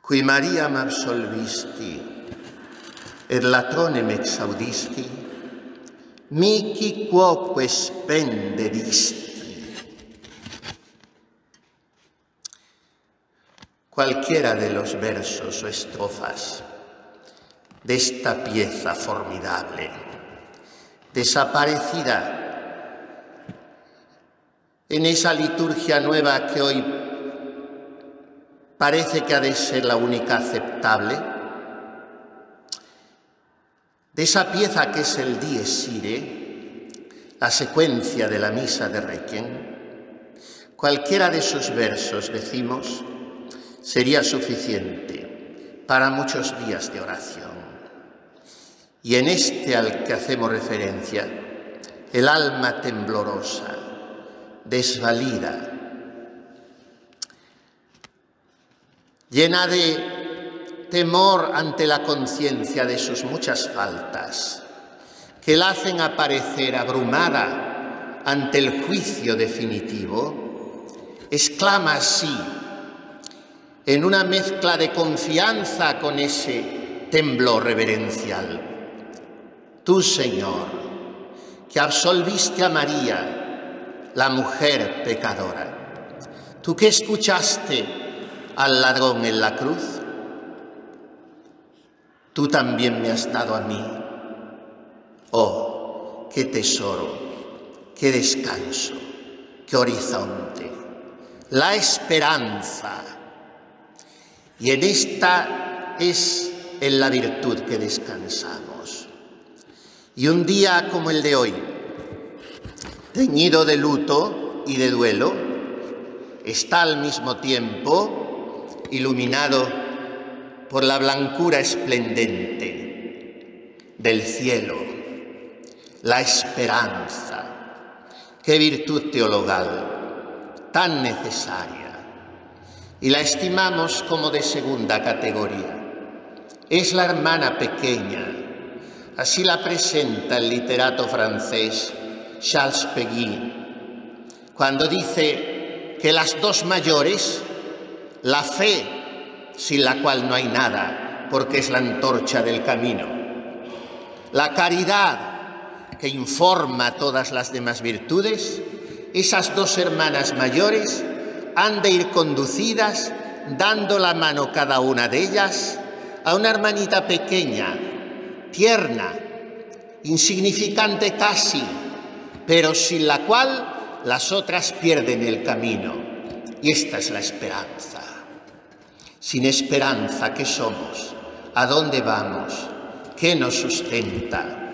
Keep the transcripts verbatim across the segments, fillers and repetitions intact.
Qui Mariam absolvisti, et latronem exaudisti, mihi quoque spendedisti. Cualquiera de los versos o estrofas de esta pieza formidable, desaparecida en esa liturgia nueva que hoy parece que ha de ser la única aceptable, de esa pieza que es el Dies Irae, la secuencia de la misa de Requiem, cualquiera de sus versos, decimos, sería suficiente para muchos días de oración. Y en este al que hacemos referencia, el alma temblorosa, desvalida, llena de temor ante la conciencia de sus muchas faltas, que la hacen aparecer abrumada ante el juicio definitivo, exclama así, en una mezcla de confianza con ese temblor reverencial: tú, Señor, que absolviste a María, la mujer pecadora, tú que escuchaste al ladrón en la cruz, tú también me has dado a mí. Oh, qué tesoro, qué descanso, qué horizonte, la esperanza. Y en esta es en la virtud que descansamos. Y un día como el de hoy, teñido de luto y de duelo, está al mismo tiempo iluminado por la blancura esplendente del cielo, la esperanza. Qué virtud teologal tan necesaria. Y la estimamos como de segunda categoría. Es la hermana pequeña, así la presenta el literato francés Charles Péguy, cuando dice que las dos mayores, la fe, sin la cual no hay nada, porque es la antorcha del camino, la caridad, que informa todas las demás virtudes, esas dos hermanas mayores han de ir conducidas, dando la mano cada una de ellas a una hermanita pequeña, tierna, insignificante casi, pero sin la cual las otras pierden el camino. Y esta es la esperanza. Sin esperanza, ¿qué somos? ¿A dónde vamos? ¿Qué nos sustenta?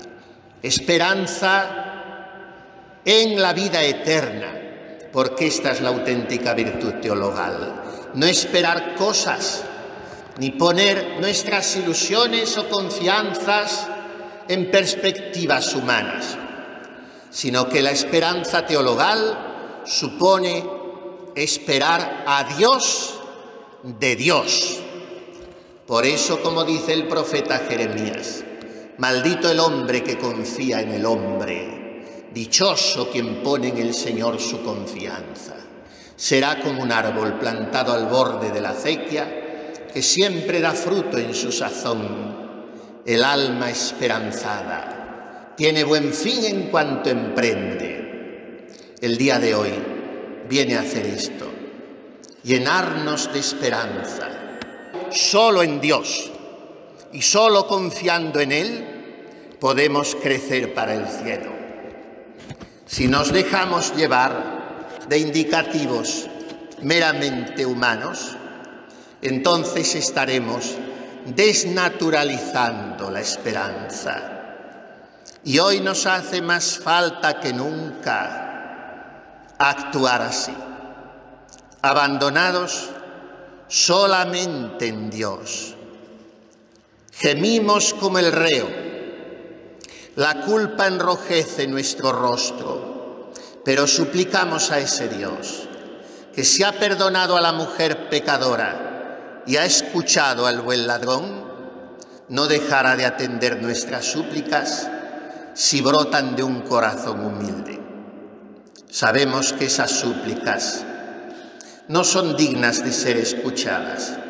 Esperanza en la vida eterna, porque esta es la auténtica virtud teologal. No esperar cosas, ni poner nuestras ilusiones o confianzas en perspectivas humanas, sino que la esperanza teologal supone esperar a Dios de Dios. Por eso, como dice el profeta Jeremías, maldito el hombre que confía en el hombre, dichoso quien pone en el Señor su confianza. Será como un árbol plantado al borde de la acequia, que siempre da fruto en su sazón. El alma esperanzada tiene buen fin en cuanto emprende. El día de hoy viene a hacer esto, llenarnos de esperanza. Solo en Dios y solo confiando en Él podemos crecer para el cielo. Si nos dejamos llevar de indicativos meramente humanos, entonces estaremos desnaturalizando la esperanza. Y hoy nos hace más falta que nunca actuar así, abandonados solamente en Dios. Gemimos como el reo, la culpa enrojece nuestro rostro, pero suplicamos a ese Dios que si ha perdonado a la mujer pecadora y ha escuchado al buen ladrón, no dejará de atender nuestras súplicas si brotan de un corazón humilde. Sabemos que esas súplicas no son dignas de ser escuchadas,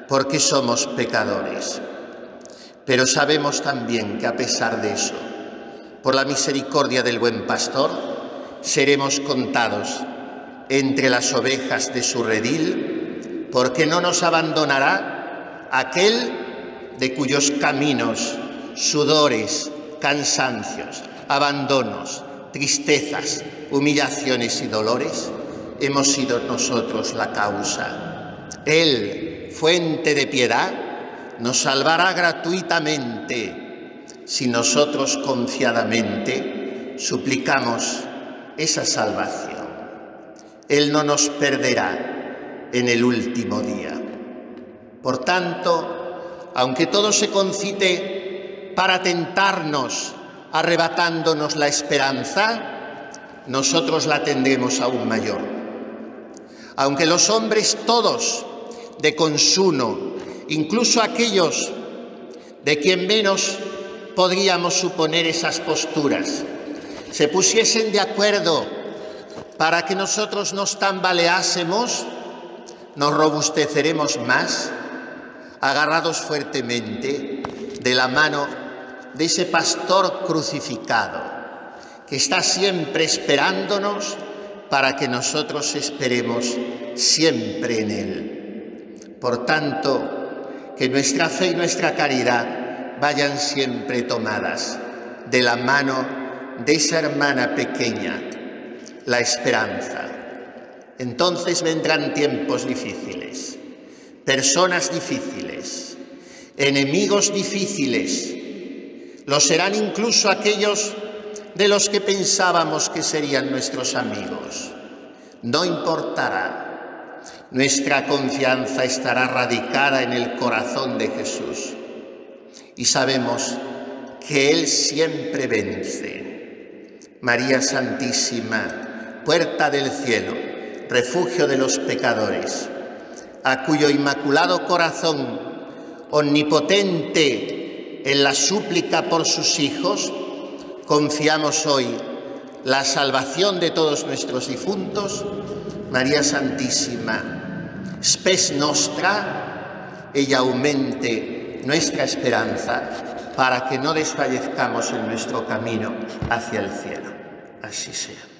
porque somos pecadores. Pero sabemos también que a pesar de eso, por la misericordia del buen pastor, seremos contados entre las ovejas de su redil, porque no nos abandonará aquel de cuyos caminos, sudores, cansancios, abandonos, tristezas, humillaciones y dolores hemos sido nosotros la causa. Él, fuente de piedad, nos salvará gratuitamente si nosotros confiadamente suplicamos esa salvación. Él no nos perderá en el último día. Por tanto, aunque todo se concite para tentarnos, arrebatándonos la esperanza, nosotros la tendremos aún mayor. Aunque los hombres todos de consuno, incluso aquellos de quien menos podríamos suponer esas posturas, se pusiesen de acuerdo para que nosotros nos tambaleásemos, nos robusteceremos más, agarrados fuertemente de la mano de ese pastor crucificado, que está siempre esperándonos para que nosotros esperemos siempre en Él. Por tanto, que nuestra fe y nuestra caridad vayan siempre tomadas de la mano de esa hermana pequeña, la esperanza. Entonces vendrán tiempos difíciles, personas difíciles, enemigos difíciles. Lo serán incluso aquellos de los que pensábamos que serían nuestros amigos. No importará. Nuestra confianza estará radicada en el corazón de Jesús. Y sabemos que Él siempre vence. María Santísima, puerta del cielo, refugio de los pecadores, a cuyo inmaculado corazón, omnipotente en la súplica por sus hijos, confiamos hoy la salvación de todos nuestros difuntos. María Santísima, spes nostra, ella aumente nuestra esperanza para que no desfallezcamos en nuestro camino hacia el cielo. Así sea.